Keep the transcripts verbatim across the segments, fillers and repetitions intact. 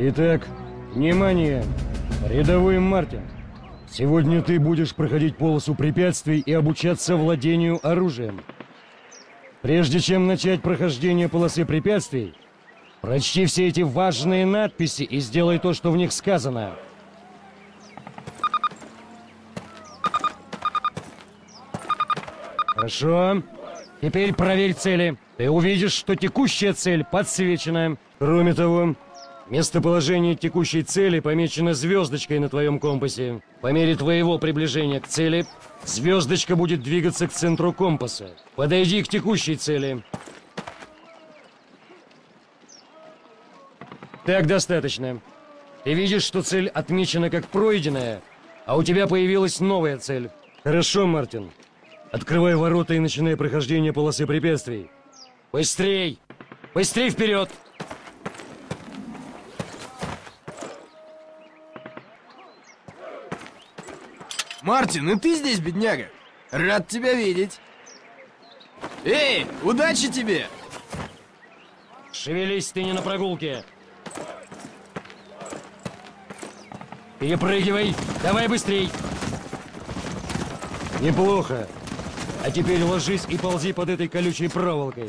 Итак, внимание! Рядовой Мартин. Сегодня ты будешь проходить полосу препятствий и обучаться владению оружием. Прежде чем начать прохождение полосы препятствий, прочти все эти важные надписи и сделай то, что в них сказано. Хорошо. Теперь проверь цели. Ты увидишь, что текущая цель подсвечена. Кроме того, местоположение текущей цели помечено звездочкой на твоем компасе. По мере твоего приближения к цели, звездочка будет двигаться к центру компаса. Подойди к текущей цели. Так, достаточно. Ты видишь, что цель отмечена как пройденная, а у тебя появилась новая цель. Хорошо, Мартин. Открывай ворота и начинай прохождение полосы препятствий. Быстрей! Быстрей вперед! Мартин, и ты здесь, бедняга? Рад тебя видеть. Эй, удачи тебе! Шевелись, ты не на прогулке. Перепрыгивай, давай быстрей. Неплохо. А теперь ложись и ползи под этой колючей проволокой.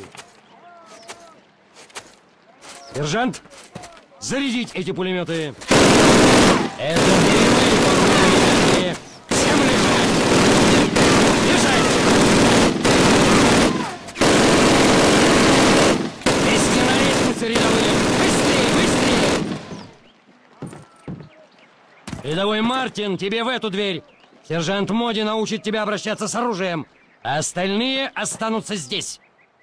Сержант, зарядить эти пулеметы. Это боевые пулеметы. Всем лежать! Лежать! Вести на лестнице рядовые! Быстрее, быстрее! Рядовой Мартин, тебе в эту дверь! Сержант Моди научит тебя обращаться с оружием, а остальные останутся здесь.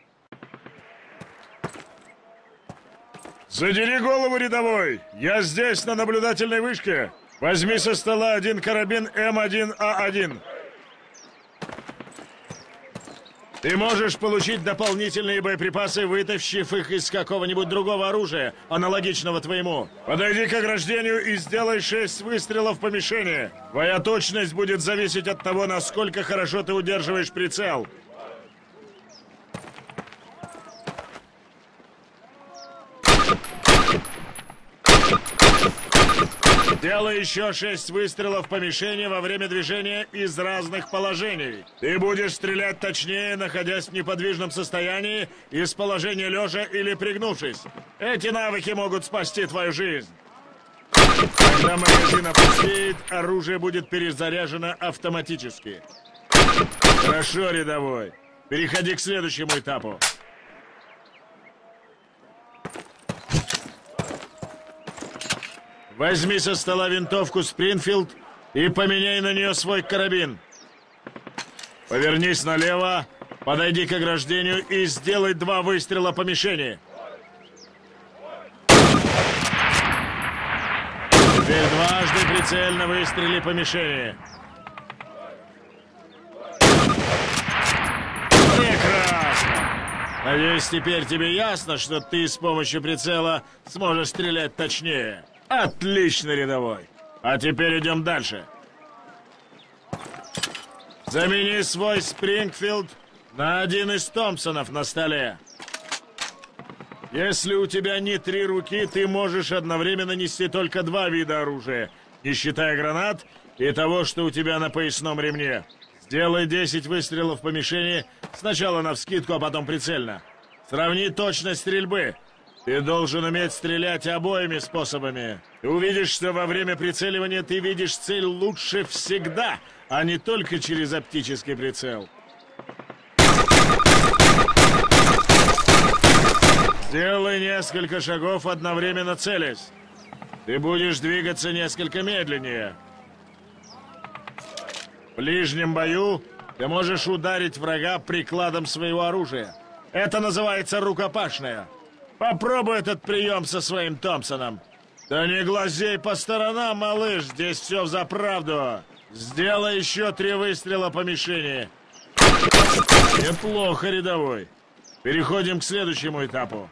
Задери голову, рядовой! Я здесь, на наблюдательной вышке. Возьми со стола один карабин эм один а один. Ты можешь получить дополнительные боеприпасы, вытащив их из какого-нибудь другого оружия, аналогичного твоему. Подойди к ограждению и сделай шесть выстрелов по мишени. Твоя точность будет зависеть от того, насколько хорошо ты удерживаешь прицел. Делай еще шесть выстрелов по мишени во время движения из разных положений. Ты будешь стрелять точнее, находясь в неподвижном состоянии, из положения лежа или пригнувшись. Эти навыки могут спасти твою жизнь. Когда магазин опустеет, оружие будет перезаряжено автоматически. Хорошо, рядовой. Переходи к следующему этапу. Возьми со стола винтовку Спрингфилд и поменяй на нее свой карабин. Повернись налево, подойди к ограждению и сделай два выстрела по мишени. Теперь дважды прицельно выстрели по мишени. Прекрасно! Надеюсь, теперь тебе ясно, что ты с помощью прицела сможешь стрелять точнее. Отлично, рядовой. А теперь идем дальше. Замени свой Спрингфилд на один из Томпсонов на столе. Если у тебя не три руки, ты можешь одновременно нести только два вида оружия, не считая гранат и того, что у тебя на поясном ремне. Сделай десять выстрелов по мишени, сначала навскидку, а потом прицельно. Сравни точность стрельбы. Ты должен уметь стрелять обоими способами. Ты увидишь, что во время прицеливания ты видишь цель лучше всегда, а не только через оптический прицел. Сделай несколько шагов, одновременно целясь. Ты будешь двигаться несколько медленнее. В ближнем бою ты можешь ударить врага прикладом своего оружия. Это называется рукопашная. Попробуй этот прием со своим Томпсоном. Да не глазей по сторонам, малыш, здесь все взаправду. Сделай еще три выстрела по мишени. Неплохо, рядовой. Переходим к следующему этапу.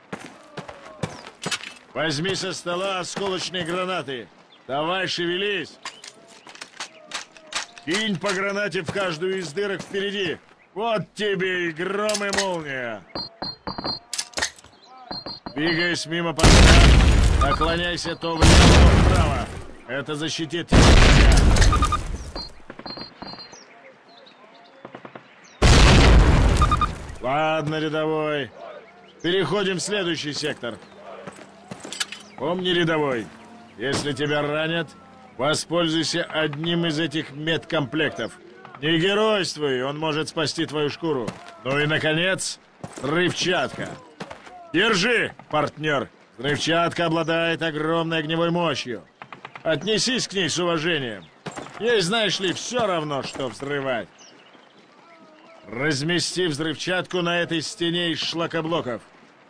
Возьми со стола осколочные гранаты. Давай, шевелись. Кинь по гранате в каждую из дырок впереди. Вот тебе и гром, и молния. Двигаясь мимо поста, Наклоняйся то влево, то вправо. Это защитит тебя от меня. Ладно, рядовой. Переходим в следующий сектор. Помни, рядовой, если тебя ранят, воспользуйся одним из этих медкомплектов. Не геройствуй, он может спасти твою шкуру. Ну и, наконец, взрывчатка. Держи, партнер. Взрывчатка обладает огромной огневой мощью. Отнесись к ней с уважением. Ей, знаешь ли, все равно, что взрывать. Размести взрывчатку на этой стене из шлакоблоков.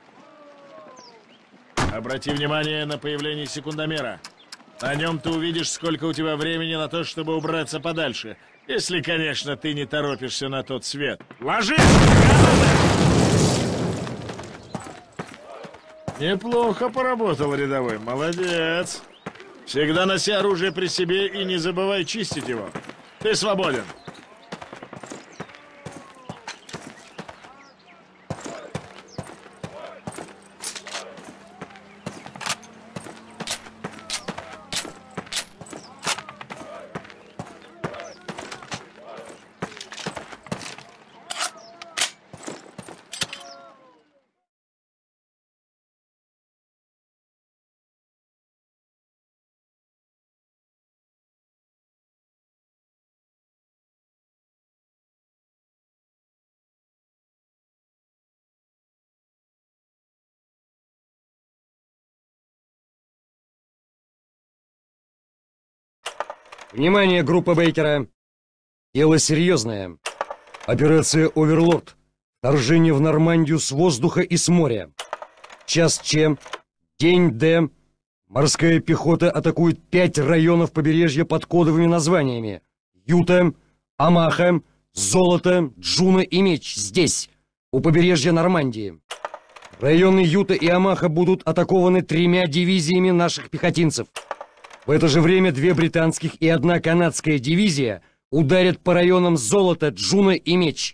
Обрати внимание на появление секундомера. На нем ты увидишь, сколько у тебя времени на то, чтобы убраться подальше. Если, конечно, ты не торопишься на тот свет. Ложись! Неплохо поработал, рядовой. Молодец. Всегда носи оружие при себе и не забывай чистить его. Ты свободен. Внимание, группа Бейкера. Дело серьезное. Операция «Оверлорд». Вторжение в Нормандию с воздуха и с моря. Час Ч. День Д. Морская пехота атакует пять районов побережья под кодовыми названиями: Юта, Амаха, Золото, Джуна и Меч. Здесь, у побережья Нормандии. Районы Юта и Амаха будут атакованы тремя дивизиями наших пехотинцев. В это же время две британских и одна канадская дивизия ударят по районам Золото, Джуна и Меч.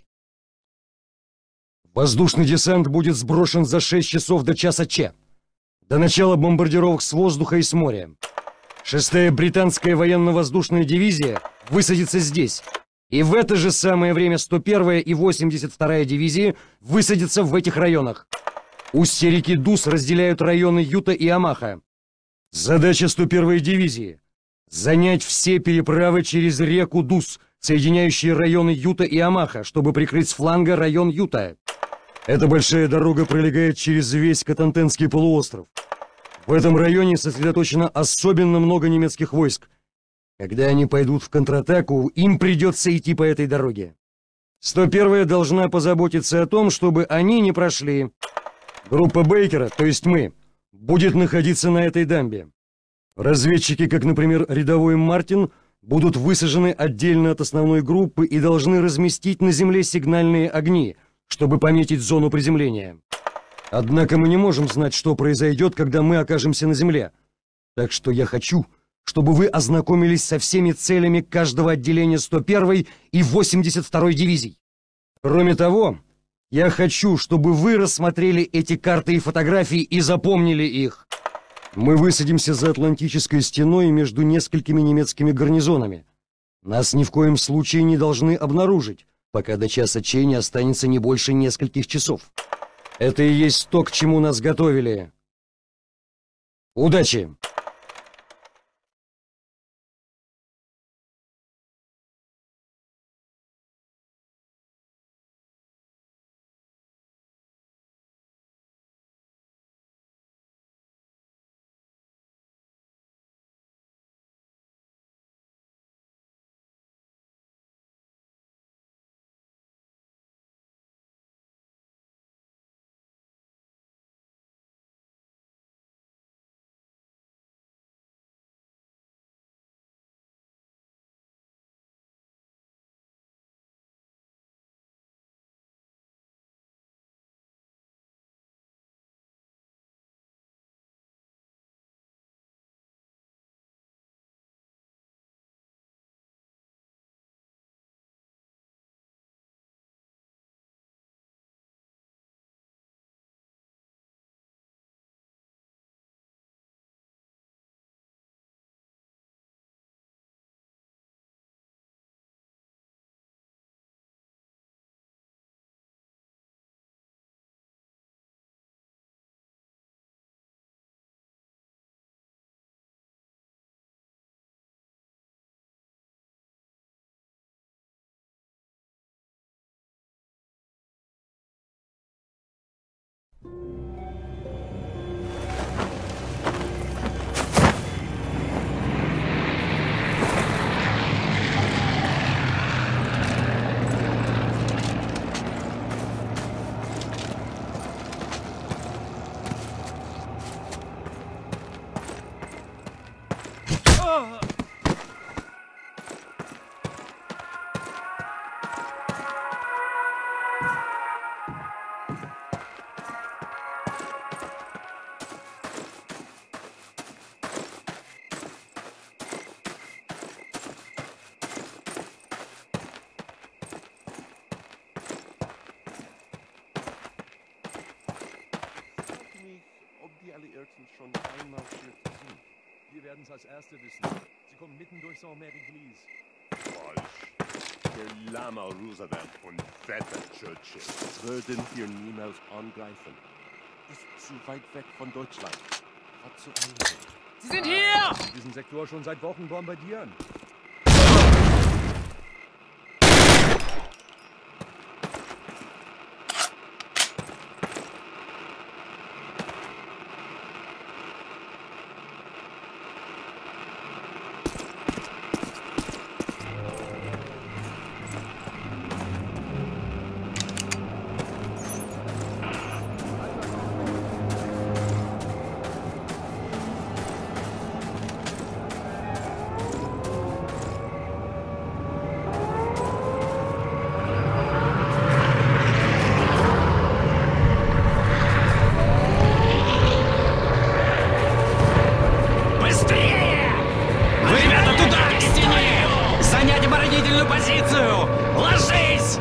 Воздушный десант будет сброшен за шесть часов до часа Ч. До начала бомбардировок с воздуха и с моря. Шестая британская военно-воздушная дивизия высадится здесь. И в это же самое время сто первая и восемьдесят вторая дивизии высадятся в этих районах. Устья реки Дус разделяют районы Юта и Амаха. Задача сто первой дивизии – занять все переправы через реку Дус, соединяющие районы Юта и Амаха, чтобы прикрыть с фланга район Юта. Эта большая дорога пролегает через весь Котантенский полуостров. В этом районе сосредоточено особенно много немецких войск. Когда они пойдут в контратаку, им придется идти по этой дороге. сто первая должна позаботиться о том, чтобы они не прошли. Группа Бейкера, то есть мы, будет находиться на этой дамбе. Разведчики, как, например, рядовой Мартин, будут высажены отдельно от основной группы и должны разместить на земле сигнальные огни, чтобы пометить зону приземления. Однако мы не можем знать, что произойдет, когда мы окажемся на земле. Так что я хочу, чтобы вы ознакомились со всеми целями каждого отделения сто первой и восемьдесят второй дивизий. Кроме того, я хочу, чтобы вы рассмотрели эти карты и фотографии и запомнили их. Мы высадимся за Атлантической стеной между несколькими немецкими гарнизонами. Нас ни в коем случае не должны обнаружить, пока до часа Ч не останется не больше нескольких часов. Это и есть то, к чему нас готовили. Удачи! alle Irrtums schon einmal versucht. Wir werden es als Erste wissen. Sie kommen mitten durch Saint-Mary-Glise. Falsch. Der Lama Roosevelt und Vetter Churchill würden hier niemals angreifen. Ist zu weit weg von Deutschland. Hat zu einsehen. Sie sind hier! Diesen Sektor schon seit Wochen bombardieren. Позицию! Ложись!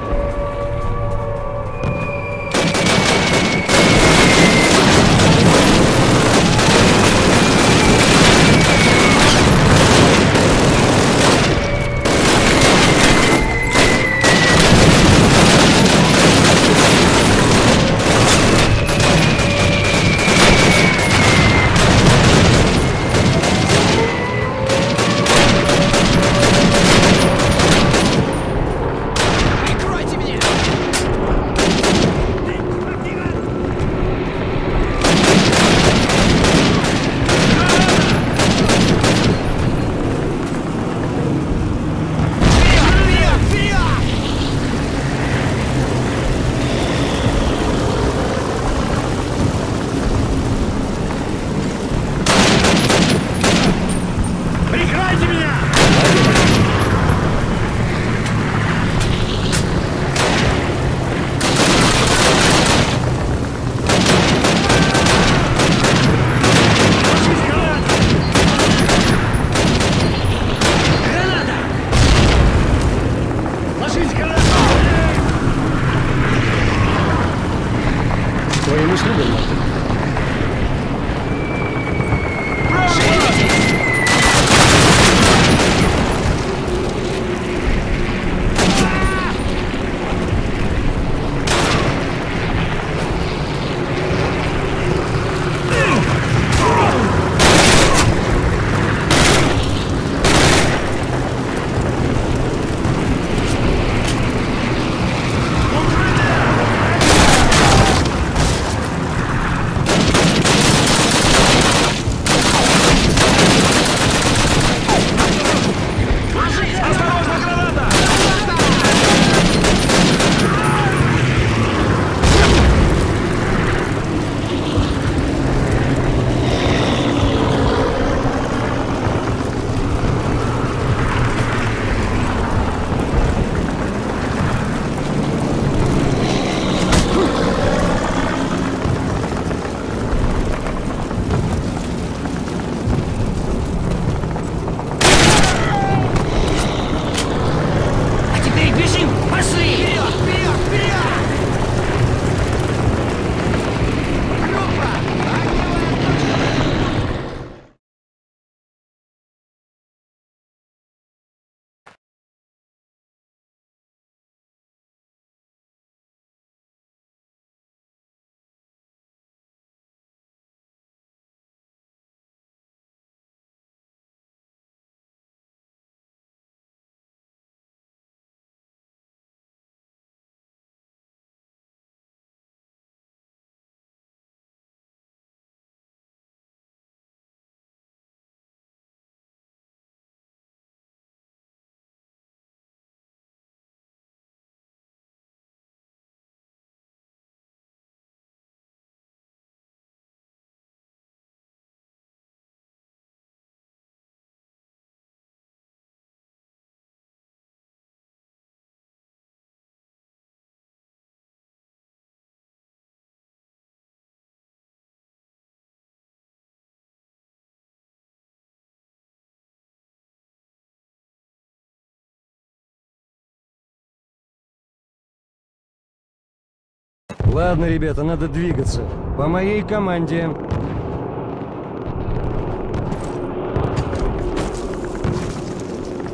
Ладно, ребята, надо двигаться. По моей команде.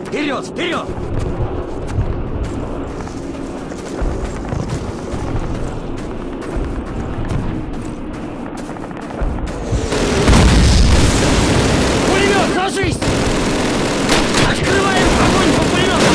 Вперед, вперед! Пулемет, ложись! Открываем огонь по пулеметам!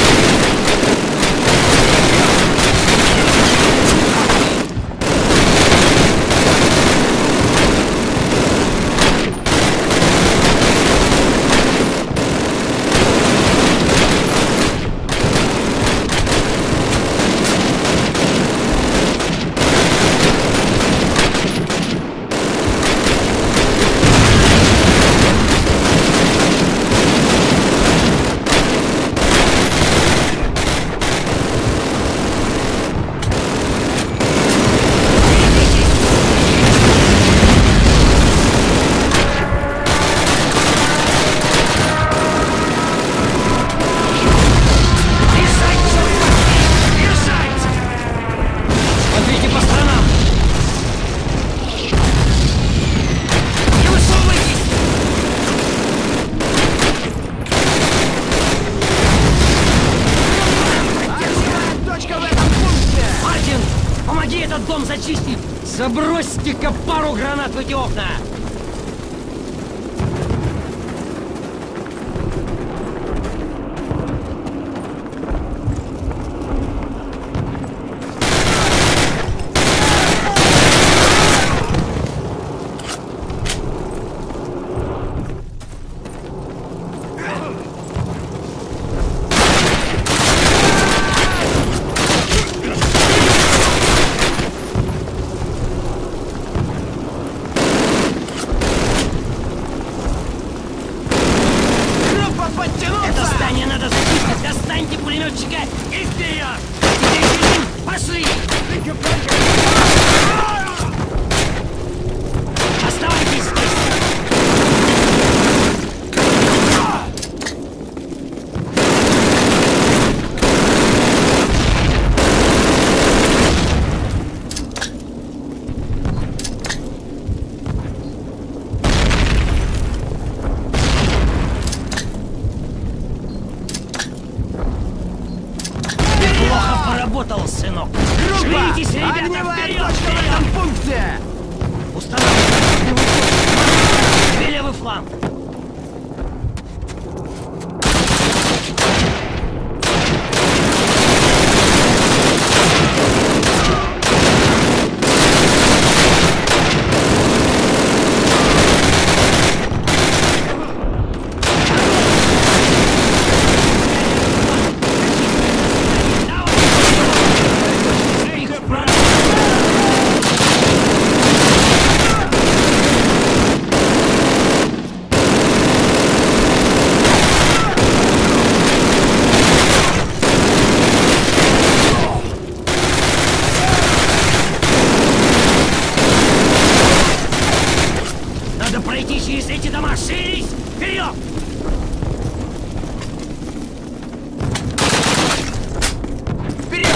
Забросьте-ка пару гранат в эти окна! Поработал, сынок! Шевелитесь, ребята! Огневая Вперед! точка в этом пункте! Устанавливайте! Тебе левый фланг! Пройти через эти дома! Шевелись! Вперед! Вперед!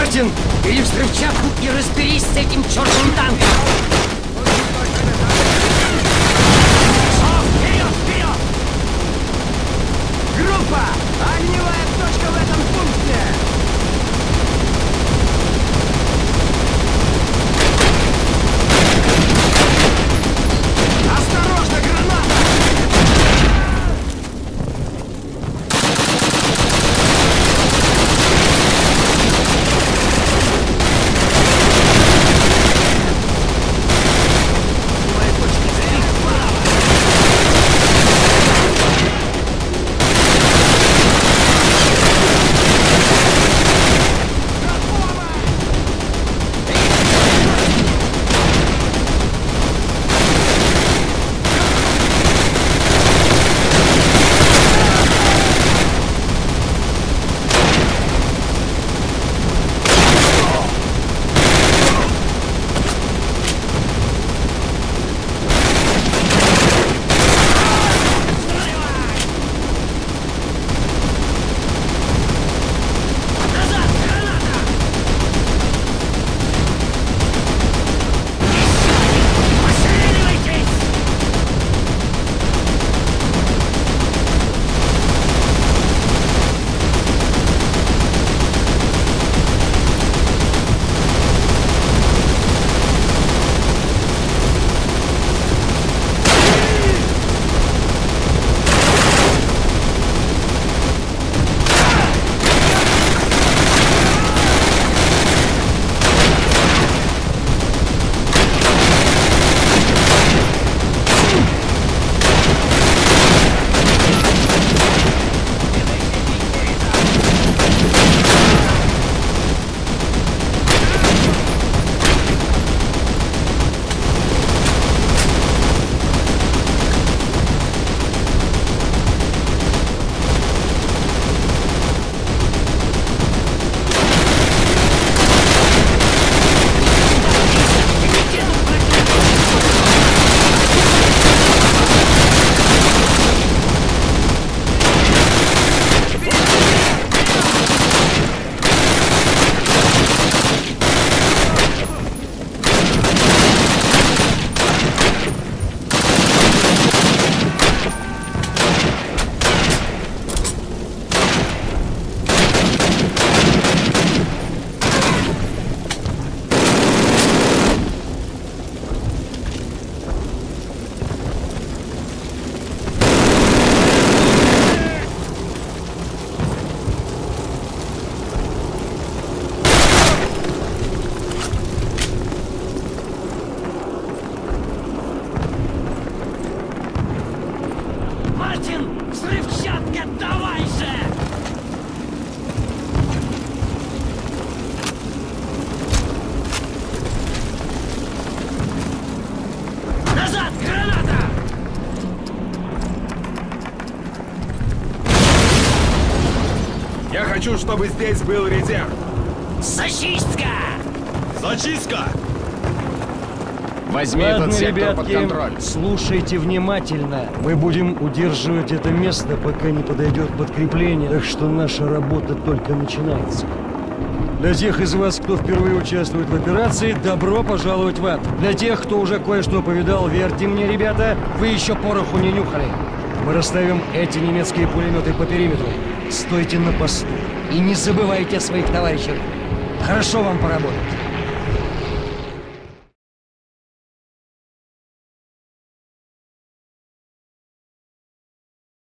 Мартин, бери взрывчатку и разберись с этим чертовым танком! Вперед, вперед! Группа! Огневая точка в этом пункте! Осторожно, граната! хочу, чтобы здесь был резерв. Зачистка! Зачистка! Возьми Ладно, этот сектор ребятки, под контроль. слушайте внимательно. Мы будем удерживать это место, пока не подойдет подкрепление, так что наша работа только начинается. Для тех из вас, кто впервые участвует в операции, добро пожаловать в ад. Для тех, кто уже кое-что повидал, верьте мне, ребята, вы еще пороху не нюхали. Мы расставим эти немецкие пулеметы по периметру. Стойте на посту и не забывайте о своих товарищах. Хорошо вам поработать.